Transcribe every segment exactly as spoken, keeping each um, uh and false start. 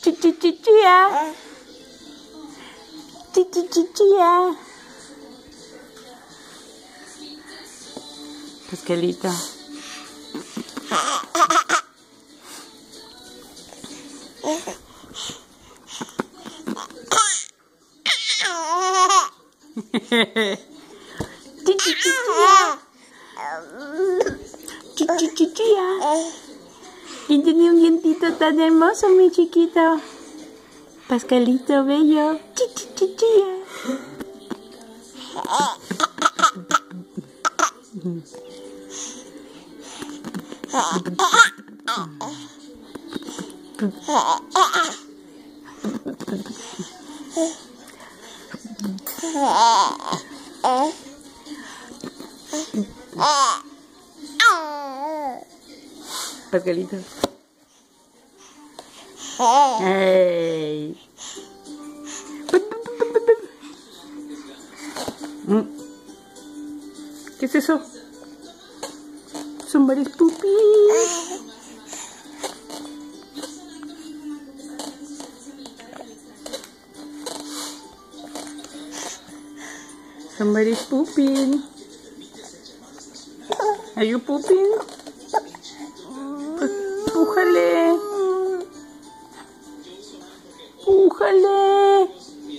Chichichichia. Chichichichia. Paschalito. Chichichichia. Chichichichia. Y tiene un dientito tan hermoso, mi chiquito. Paschalito bello. Chichichichia. Paschalito. Hey. ¿Qué es eso? Somebody's poopy. Somebody's pooping. Are you pooping? Pújale. Pújale.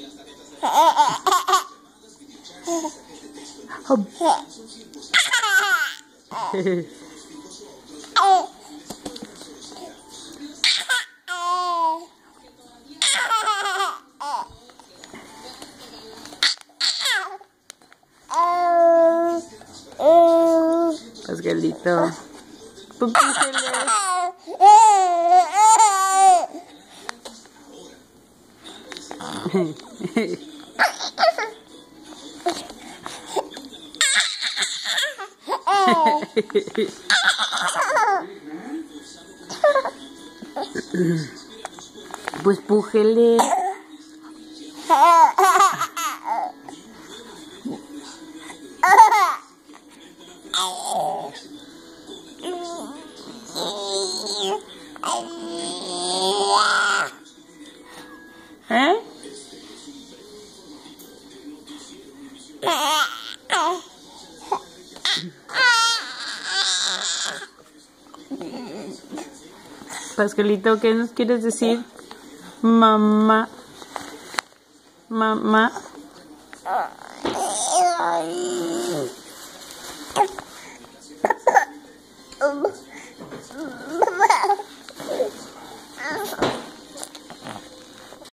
Paschalito. Pújale. Pues pújele. ¿Eh? Paschalito, ¿qué nos quieres decir? Mamá. Mamá.